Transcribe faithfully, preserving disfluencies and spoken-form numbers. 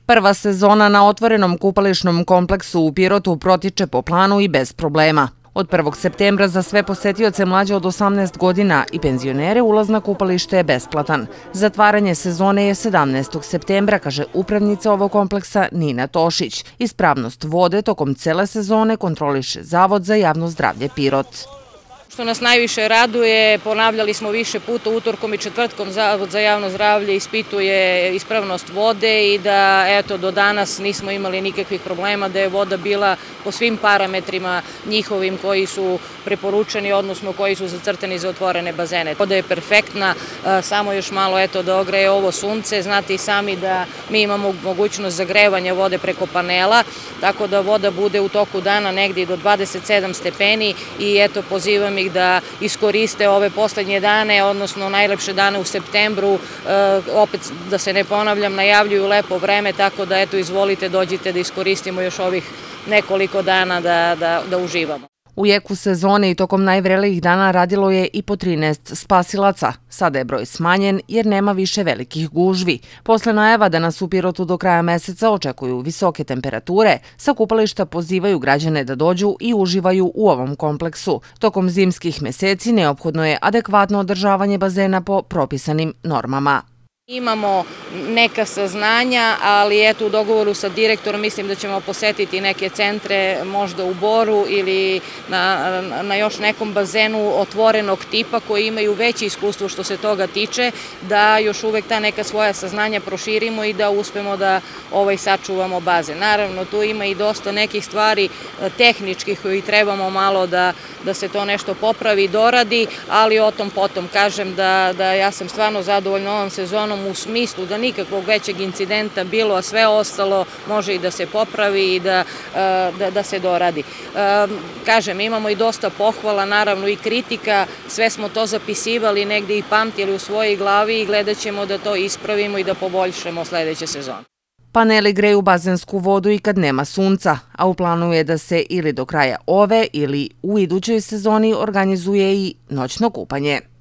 Prva sezona na otvorenom kupališnom kompleksu u Pirotu protiče po planu i bez problema. Od prvog septembra za sve posetioce mlađe od osamnaest godina i penzionere ulaz na kupalište je besplatan. Zatvaranje sezone je sedamnaestog septembra, kaže upravnica ovog kompleksa Nina Tošić. Ispravnost vode tokom cele sezone kontroliše Zavod za javno zdravlje Pirot. Što nas najviše raduje, ponavljali smo više puta utorkom i četvrtkom, Zavod za javno zdravlje ispituje ispravnost vode i da eto do danas nismo imali nikakvih problema, da je voda bila po svim parametrima njihovim koji su preporučeni, odnosno koji su zacrtani za otvorene bazene. Voda je perfektna, samo još malo eto da ogreje ovo sunce, znate i sami da mi imamo mogućnost zagrevanja vode preko panela, tako da voda bude u toku dana negdje do dvadeset sedam stepeni i eto pozivam ih da iskoriste ove poslednje dane, odnosno najlepše dane u septembru, opet da se ne ponavljam, najavljuju lepo vreme, tako da eto izvolite, dođite da iskoristimo još ovih nekoliko dana da, da, da uživamo. U jeku sezone i tokom najvrelijih dana radilo je i po trinaest spasilaca. Sada je broj smanjen jer nema više velikih gužvi. Posle najava da nas u Pirotu do kraja meseca očekuju visoke temperature, sa kupališta pozivaju građane da dođu i uživaju u ovom kompleksu. Tokom zimskih meseci neophodno je adekvatno održavanje bazena po propisanim normama. Imamo neka saznanja, ali eto u dogovoru sa direktorom mislim da ćemo posetiti neke centre možda u Boru ili na, na još nekom bazenu otvorenog tipa koji imaju veće iskustvo što se toga tiče, da još uvek ta neka svoja saznanja proširimo i da uspemo da ovaj sačuvamo bazen. Naravno tu ima i dosta nekih stvari tehničkih koji trebamo malo da, da se to nešto popravi i doradi, ali o tom potom kažem da, da ja sam stvarno zadovoljna ovom sezonom u smislu da nikakvog većeg incidenta bilo, a sve ostalo može i da se popravi i da, da, da se doradi. Kažem, imamo i dosta pohvala, naravno i kritika, sve smo to zapisivali, negdje i pamtili u svojoj glavi i gledat ćemo da to ispravimo i da poboljšamo sledeće sezone. Paneli greju bazensku vodu i kad nema sunca, a u planu je da se ili do kraja ove ili u idućoj sezoni organizuje i noćno kupanje.